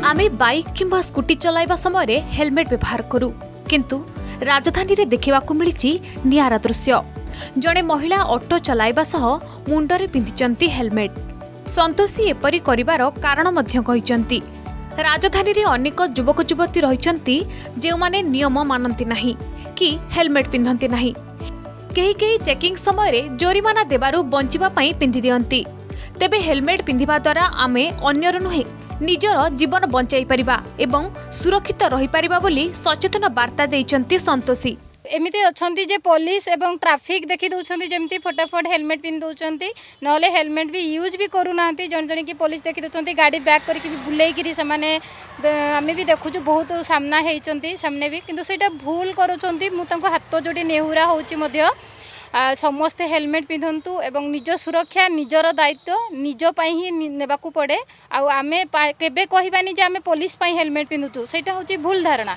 आमे बाइक किंबा स्कूटी चलाइबा समय हेलमेट व्यवहार करू, किंतु राजधानी रे देखिबाकू मिलिछि नियारा दृश्य। जणे महिला ऑटो चलाइबा सह मुंडरे पिंधिचंती हेलमेट। संतोषी एपरी करिवार कारण मध्य कहिचंती। राजधानी रे अनेक युवक युवती रहिचंती जे माने नियम मानंती नाही कि हेलमेट पिंधंती नाही। केही केही चेकिंग समय रे जोरिमाना देबारु बंचिबा पई पिंधि दियंती। तेबे हेलमेट पिंधिबा द्वारा आमे अन्यर नुहे निजर जीवन बंचाई परिबा एवं सुरक्षित रही परिबा बोली सचेतन वार्ता देइचंती संतोषी। एमिति अछंती जे पुलिस एवं ट्रैफिक देखि दउछंती जेमती फटाफट हेलमेट पिन दउछंती, नले हेलमेट भी यूज भी करू नांती। जण जण की पुलिस देखि दउछंती गाड़ी बैक करके भी बुलेई करी समाने आमे भी देखुछु बहुत सामना हेइचंती सामने भी, किंतु सेटा भूल करूछंती। मु तांको हाथ जोडी नेहुरा होउची मध्य समस्ते हेलमेट पिंधंतु एवं निज सुरक्षा निजर दायित्व निज पाई ही नेबाकू पड़े। आमे केबे कहिबानी जे आमे पुलिस पाई हेलमेट पिंधुछु, सेटा होची भूल धारणा।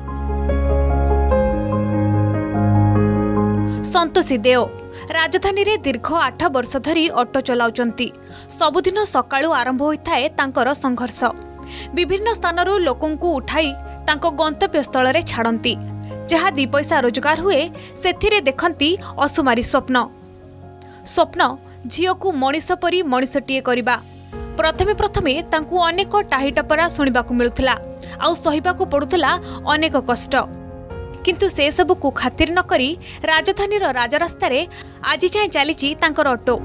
संतोषी देव राजधानी रे दीर्घ 8 वर्ष धरी ऑटो चलाउचंती। सबुदिन सकाळु आरंभ होइथाए तांकर संघर्ष। विभिन्न स्थानरू लोकंकु उठाई तांको गंतव्य स्थल रे छाड़ंती। जहाँ 2 पैसा रोजगार हुए सेथिरे देखंती असुमारी स्वप्न। स्वप्न झियो को मनीष परी मनीषटीए करिबा। प्रथमे प्रथमे तांकु अनेक टाही टपरा सुनिबाकू मिलुथला, आउ सहिबाकू पडुथला अनेक कष्ट। किंतु से सब को खातिर न करी राजधानी रो राजरास्ता रे आजि जाय चलीची तांकर ऑटो।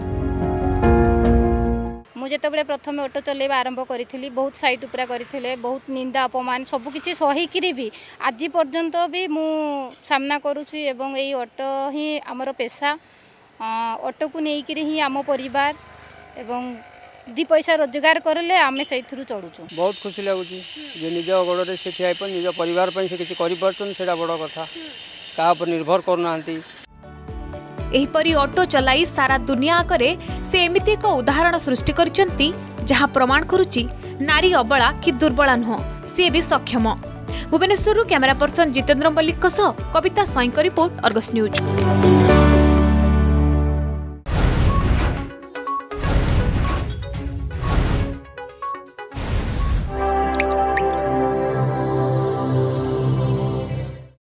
मुझे तबले प्रथम ऑटो चलेबा आरंभ करी बहुत साइट उपरा करी बहुत निंदा अपमान सब किछि सही करी भी आज पर्यंत भी मु सामना करूछु। एवं एई ऑटो ही हमर पेशा। ऑटो को नै करी ही आम परिवार एवं 2 पैसा रोजगार करले आमे सेइथरु चढुछु। बहुत खुशी लागुची जे निज गोड़े से ठिया पर निज परिवार पर से किछि करि परछन, सेडा बड़ कथा। का पर निर्भर करनांती। एहीपरी ऑटो चलाई सारा दुनिया आगे से एमिति एक उदाहरण सृष्टि करिसंती जहाँ प्रमाण करुची नारी अबला कि दुर्बला नुह, सी भी सक्षम। Bhubaneswar camera person Jitendra Mallik Kavita Swain report, Argus news.